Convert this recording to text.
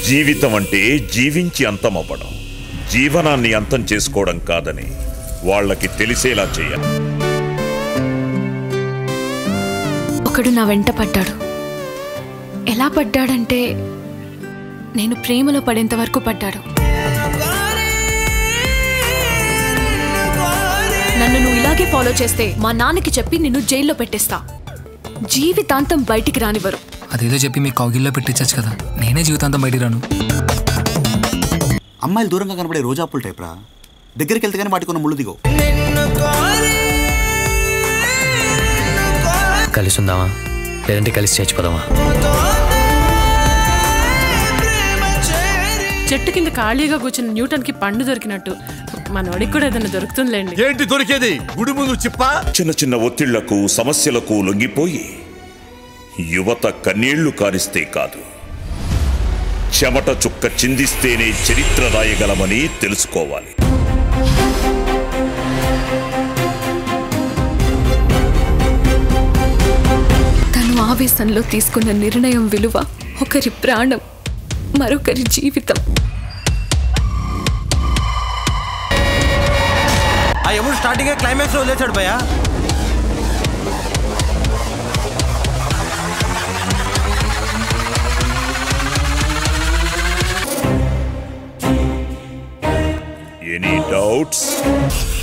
జీవితం అంటే జీవించి అంతమవ్వడం, జీవనాన్ని అంతం చేసుకోవడం కాదని వాళ్ళకి తెలిసేలా చేయాలి. ఒకడు నా వెంట పడ్డాడు. ఎలా పడ్డాడంటే నేను ప్రేమలో పడేంత వరకు పడ్డాడు. నన్ను నువ్వు ఇలాగే ఫాలో చేస్తే మా నాన్నకి చెప్పి నిన్ను జైల్లో పెట్టేస్తా. జీవితాంతం బయటికి రానివ్వరు. అదేదో చెప్పి మీ కౌగిల్లో పెట్టించచ్చు కదా, నేనే జీవితాంతం బయటికి రాను. అమ్మాయిలు దూరంగా కనబడే రోజాపుల్ టైప్ రా, దగ్గరికి వెళ్తే కానీ వాటికి ఉన్న ముళ్ళు దిగో. కలిసి ఉందామా లేదంటే కలిసి చచ్చిపోదామా? చెట్టు కింద ఖాళీగా కూర్చున్న న్యూటన్ కి పండు దొరికినట్టు మనోడికి కూడా ఏదైనా దొరుకుతుందిలేండి. ఏంటి దొరికేది? గుడి ముందు చిప్ప. చిన్న చిన్న ఒత్తిళ్లకు సమస్యలకు లొంగిపోయి యువత కన్నీళ్లు కారిస్తే కాదు, చెమట చుక్క చిందిస్తేనే చరిత్ర రాయగలమని తెలుసుకోవాలి. తను ఆవేశంలో తీసుకున్న నిర్ణయం విలువ ఒకరి ప్రాణం, మరొకరి జీవితం. ఆ ఎప్పుడు స్టార్టింగ్ క్లైమాక్స్ లో వదిలేశాడు భయ్యా. Any doubts?